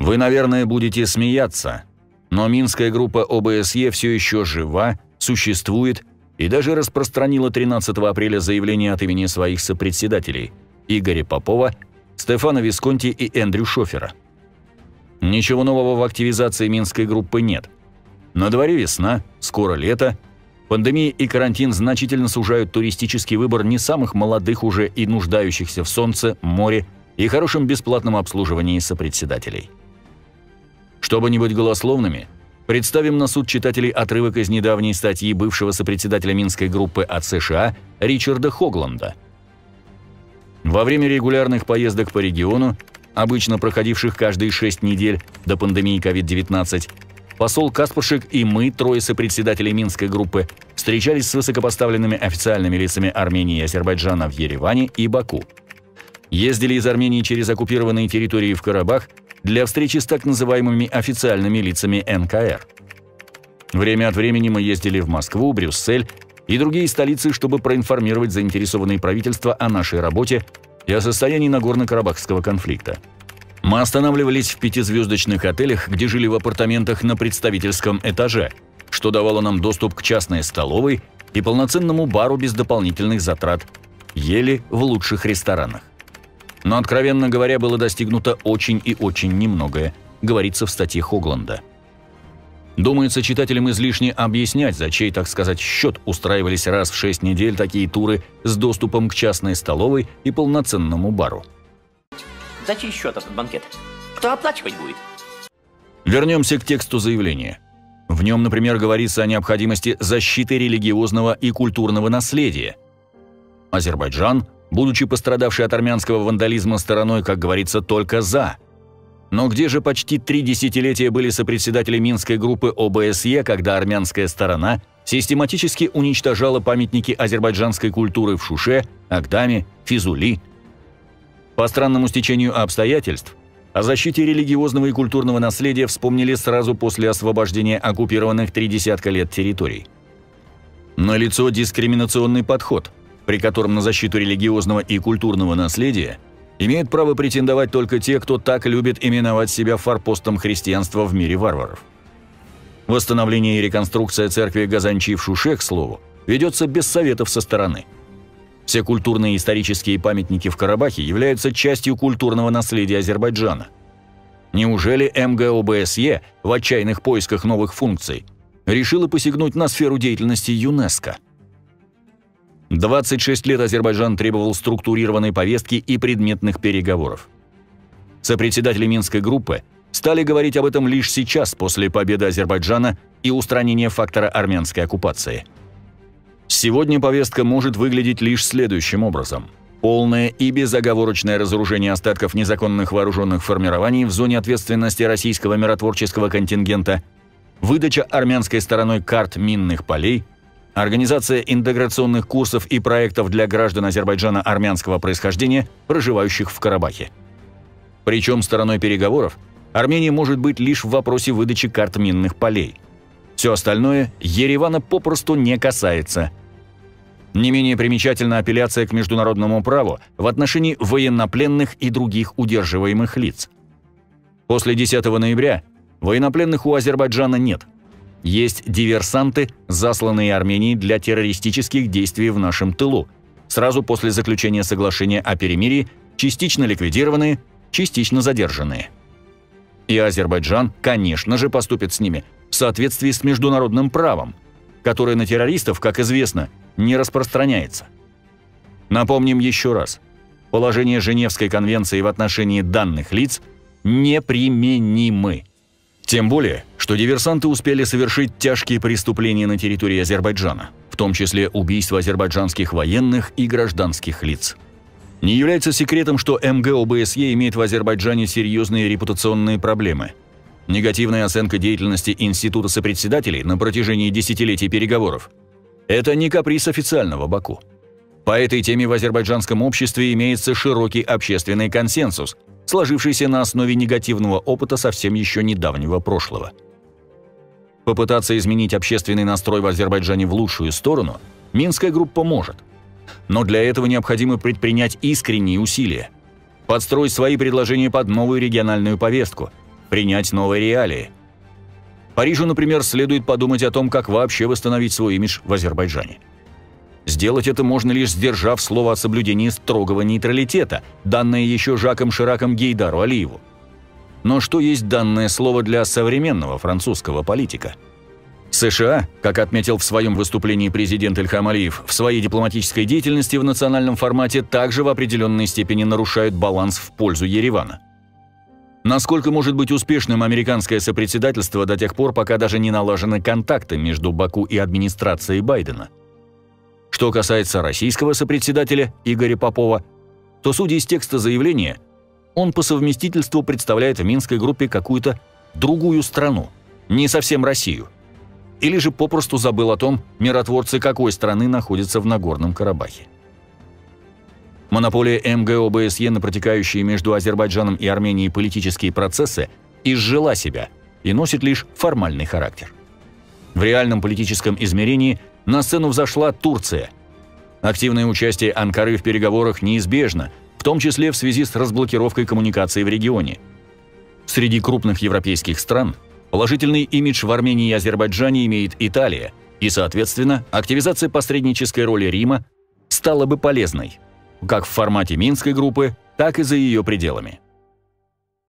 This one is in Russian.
Вы, наверное, будете смеяться, но Минская группа ОБСЕ все еще жива, существует и даже распространила 13 апреля заявление от имени своих сопредседателей Игоря Попова, Стефана Висконти и Эндрю Шофера. Ничего нового в активизации Минской группы нет. На дворе весна, скоро лето. Пандемия и карантин значительно сужают туристический выбор не самых молодых уже и нуждающихся в солнце, море и хорошем бесплатном обслуживании сопредседателей. Чтобы не быть голословными, представим на суд читателей отрывок из недавней статьи бывшего сопредседателя Минской группы от США Ричарда Хогланда. Во время регулярных поездок по региону, обычно проходивших каждые 6 недель до пандемии COVID-19, посол Каспаршик и мы, трое сопредседателей Минской группы, встречались с высокопоставленными официальными лицами Армении и Азербайджана в Ереване и Баку. Ездили из Армении через оккупированные территории в Карабах для встречи с так называемыми официальными лицами НКР. Время от времени мы ездили в Москву, Брюссель и другие столицы, чтобы проинформировать заинтересованные правительства о нашей работе и о состоянии Нагорно-Карабахского конфликта. Мы останавливались в 5-звездочных отелях, где жили в апартаментах на представительском этаже, что давало нам доступ к частной столовой и полноценному бару без дополнительных затрат. Ели в лучших ресторанах. Но, откровенно говоря, было достигнуто очень и очень немногое, говорится в статье Хогланда. Думается, читателям излишне объяснять, за чей, так сказать, счет устраивались раз в 6 недель такие туры с доступом к частной столовой и полноценному бару. За чей счет этот банкет? Кто оплачивать будет? Вернемся к тексту заявления. В нем, например, говорится о необходимости защиты религиозного и культурного наследия. Азербайджан, будучи пострадавший от армянского вандализма стороной, как говорится, только за. Но где же почти 3 десятилетия были сопредседатели Минской группы ОБСЕ, когда армянская сторона систематически уничтожала памятники азербайджанской культуры в Шуше, Агдаме, Физули? По странному стечению обстоятельств, о защите религиозного и культурного наследия вспомнили сразу после освобождения оккупированных 30 лет территорий. Налицо дискриминационный подход, при котором на защиту религиозного и культурного наследия имеют право претендовать только те, кто так любит именовать себя форпостом христианства в мире варваров. Восстановление и реконструкция церкви Газанчи в Шуше, к слову, ведется без советов со стороны. Все культурные и исторические памятники в Карабахе являются частью культурного наследия Азербайджана. Неужели МГОБСЕ в отчаянных поисках новых функций решила посягнуть на сферу деятельности ЮНЕСКО? 26 лет Азербайджан требовал структурированной повестки и предметных переговоров. Сопредседатели Минской группы стали говорить об этом лишь сейчас, после победы Азербайджана и устранения фактора армянской оккупации. Сегодня повестка может выглядеть лишь следующим образом. Полное и безоговорочное разоружение остатков незаконных вооруженных формирований в зоне ответственности российского миротворческого контингента, выдача армянской стороной карт минных полей, организация интеграционных курсов и проектов для граждан Азербайджана армянского происхождения, проживающих в Карабахе. Причем стороной переговоров Армения может быть лишь в вопросе выдачи карт минных полей. Все остальное Еревана попросту не касается. Не менее примечательна апелляция к международному праву в отношении военнопленных и других удерживаемых лиц. После 10 ноября военнопленных у Азербайджана нет. Есть диверсанты, засланные Арменией для террористических действий в нашем тылу, сразу после заключения соглашения о перемирии, частично ликвидированные, частично задержанные. И Азербайджан, конечно же, поступит с ними в соответствии с международным правом, которое на террористов, как известно, не распространяется. Напомним еще раз, положения Женевской конвенции в отношении данных лиц неприменимы. Тем более, что диверсанты успели совершить тяжкие преступления на территории Азербайджана, в том числе убийства азербайджанских военных и гражданских лиц. Не является секретом, что МГОБСЕ имеет в Азербайджане серьезные репутационные проблемы. Негативная оценка деятельности Института сопредседателей на протяжении десятилетий переговоров – это не каприз официального Баку. По этой теме в азербайджанском обществе имеется широкий общественный консенсус, сложившийся на основе негативного опыта совсем еще недавнего прошлого. Попытаться изменить общественный настрой в Азербайджане в лучшую сторону Минская группа может. Но для этого необходимо предпринять искренние усилия, подстроить свои предложения под новую региональную повестку, принять новые реалии. Парижу, например, следует подумать о том, как вообще восстановить свой имидж в Азербайджане. Сделать это можно лишь сдержав слово о соблюдении строгого нейтралитета, данное еще Жаком Шираком Гейдару Алиеву. Но что есть данное слово для современного французского политика? США, как отметил в своем выступлении президент Ильхам Алиев, в своей дипломатической деятельности в национальном формате также в определенной степени нарушают баланс в пользу Еревана. Насколько может быть успешным американское сопредседательство до тех пор, пока даже не налажены контакты между Баку и администрацией Байдена? Что касается российского сопредседателя Игоря Попова, то, судя из текста заявления, он по совместительству представляет в Минской группе какую-то другую страну, не совсем Россию. Или же попросту забыл о том, миротворцы какой страны находятся в Нагорном Карабахе. Монополия МГО ОБСЕ на протекающие между Азербайджаном и Арменией политические процессы изжила себя и носит лишь формальный характер. В реальном политическом измерении на сцену взошла Турция. Активное участие Анкары в переговорах неизбежно, в том числе в связи с разблокировкой коммуникаций в регионе. Среди крупных европейских стран положительный имидж в Армении и Азербайджане имеет Италия, и, соответственно, активизация посреднической роли Рима стала бы полезной, как в формате Минской группы, так и за ее пределами.